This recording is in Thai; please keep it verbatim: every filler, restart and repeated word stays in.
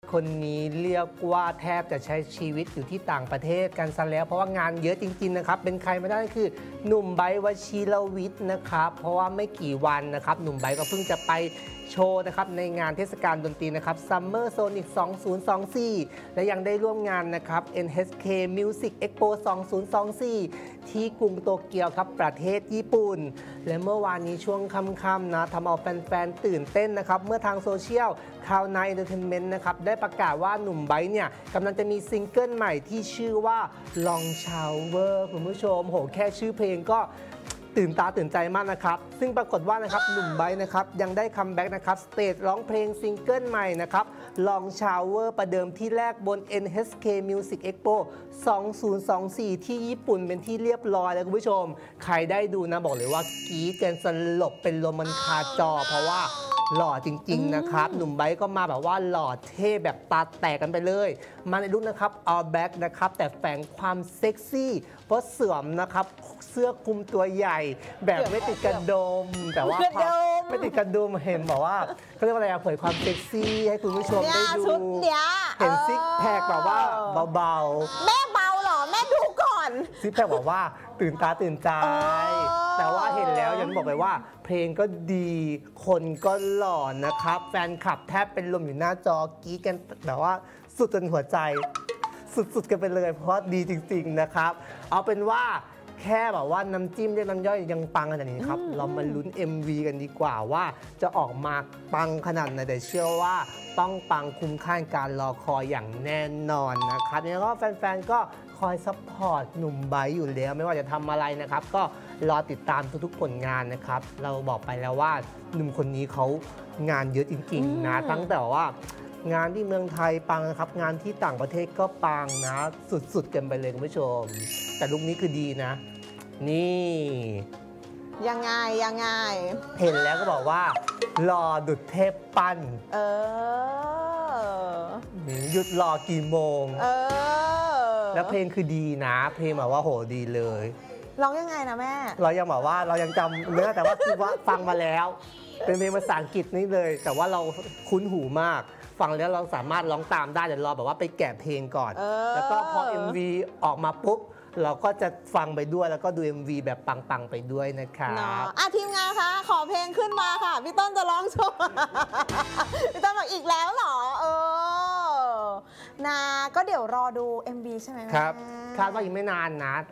คนนี้เรียกว่าแทบจะใช้ชีวิตอยู่ที่ต่างประเทศกันซะแล้วเพราะว่างานเยอะจริงๆนะครับเป็นใครไม่ได้คือหนุ่มไบร์ท วชิรวิทย์นะครับเพราะว่าไม่กี่วันนะครับหนุ่มไบร์ทก็เพิ่งจะไปโชว์นะครับในงานเทศกาลดนตรีนะครับ Summer Sonic สองพันยี่สิบสี่ และยังได้ร่วมงานนะครับ เอ็น เอช เค Music Expo สองพันยี่สิบสี่ ที่กรุงโตเกียวครับประเทศญี่ปุ่นและเมื่อวานนี้ช่วงค่ำๆนะทำเอาแฟนๆตื่นเต้นนะครับเมื่อทางโซเชียล คลาวด์ ไนน์ Entertainment นะครับได้ประกาศว่าหนุ่มไบร์ทเนี่ยกำลังจะมีซิงเกิลใหม่ที่ชื่อว่า Long Shower คุณผู้ชมโหแค่ชื่อเพลงก็ตื่นตาตื่นใจมากนะครับซึ่งปรากฏว่านะครับหนุ่มไบร์ทนะครับยังได้คัมแบ็กนะครับสเตจร้องเพลงซิงเกิลใหม่นะครับ Long Shower ประเดิมที่แรกบน เอ็น เอช เค Music Expo สองพันยี่สิบสี่ ที่ญี่ปุ่นเป็นที่เรียบร้อยแล้วคุณผู้ชมใครได้ดูนะบอกเลยว่ากรี๊ดกันสลบเป็นลมมันคาจอเพราะว่าหล่อจริงๆนะครับหนุ่มไบร์ทก็มาแบบว่าหล่อเท่แบบตาแตกกันไปเลยมาในลุคนะครับ all black นะครับแต่แฝงความเซ็กซี่เพราะสวมนะครับเสื้อคลุมตัวใหญ่แบบไม่ติดกระดมแต่ว่าไม่ติดกระดุมเห็นบอกว่าเขาเรียกว่าอะไรเผยความเซ็กซี่ให้คุณผู้ชมได้ดูเห็นซิกแพคแบบว่าเบาๆแม่เบาเหรอแม่ดูก่อนซิกแพคบอกว่าตื่นตาตื่นใจแต่ว่าเห็นแล้วยังบอกไปว่าเพลงก็ดีคนก็หล่อนะครับแฟนคลับแทบเป็นลมอยู่หน้าจอกรี๊ดกันแบบว่าสุดจนหัวใจสุดๆกันไปเลยเพราะดีจริงๆนะครับเอาเป็นว่าแค่แบบว่าน้ำจิ้มเรียกน้ำย่อยยังปังขนาดนี้ครับเรามาลุ้น เอ็ม วี กันดีกว่าว่าจะออกมาปังขนาดไหนแต่เชื่อว่าต้องปังคุ้มค่าการรอคอยอย่างแน่นอนนะครับแล้วก็แฟนๆก็คอยซัพพอร์ตหนุ่มไบร์ทอยู่แล้วไม่ว่าจะทำอะไรนะครับก็รอติดตามทุกๆผลงานนะครับเราบอกไปแล้วว่าหนุ่มคนนี้เขางานเยอะจริงๆนะตั้งแต่ว่างานที่เมืองไทยปังนะครับงานที่ต่างประเทศก็ปังนะสุดๆกันไปเลยคุณผู้ชมแต่ลุคนี้คือดีนะนี่ยังไงยังไงเห็นแล้วก็บอกว่าหล่อดุจเทพปั้นเออหยุดรอกี่โมงเออแล้วเพลงคือดีนะเพลงแบบว่าโหดีเลยร้องยังไงนะแม่เรายังบอกว่าเรายังจำเนื้อแต่ว่าคือว่าฟังมาแล้วเป็นเพลงภาษาอังกฤษนี่เลยแต่ว่าเราคุ้นหูมากฟังแล้วเราสามารถร้องตามได้เดี๋ยวรอแบบว่าไปแกะเพลงก่อนแล้วก็พอ เอ็ม วี ออกมาปุ๊บเราก็จะฟังไปด้วยแล้วก็ดู เอ็ม วี แบบปังๆไปด้วยนะครับอ่ะทีมงานคะขอเพลงขึ้นมาค่ะพี่ต้นจะร้องโชว์พี่ต้นบอกอีกแล้วเหรอเออนะก็เดี๋ยวรอดู เอ็ม วี ใช่ไหมครับคาดว่าอีกไม่นานนะ